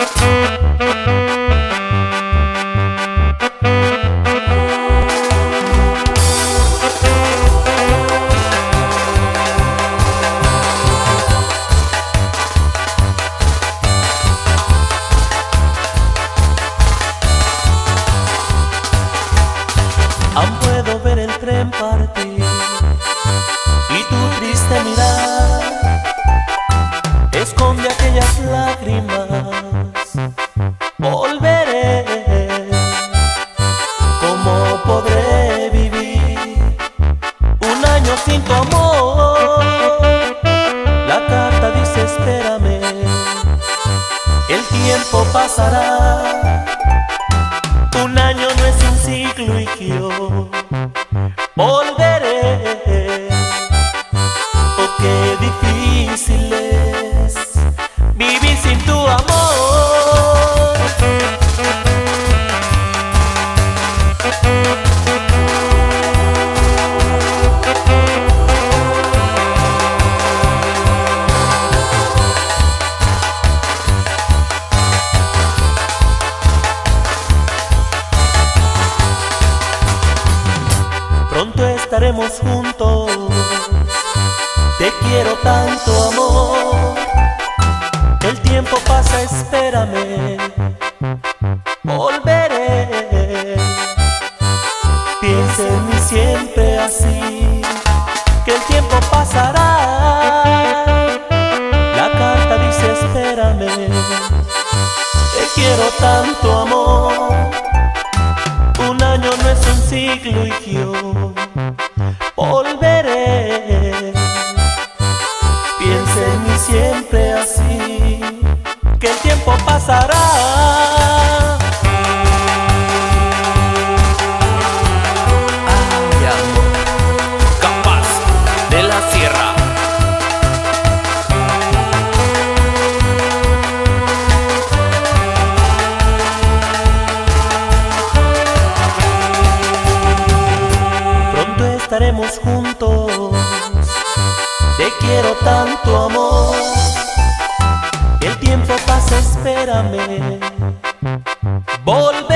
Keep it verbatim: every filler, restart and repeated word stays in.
Aún puedo ver el tren partir y tu triste mirar esconde aquellas lágrimas. Volveré, ¿cómo podré vivir un año sin tu amor? La carta dice espérame, el tiempo pasará. Un año no es un siglo y que yo volveré. Oh, qué difícil es vivir sin tu amor. Pronto estaremos juntos, te quiero tanto amor. El tiempo pasa, espérame, volveré. Piensa en mí siempre así, que el tiempo pasará. La carta dice espérame, te quiero tanto amor. Un año no es un siglo y yo volveré. Piensa en mí siempre así, que el tiempo pasará. Ay, amor, capaz de la sierra. Estaremos juntos, te quiero tanto amor. El tiempo pasa, espérame, volveré.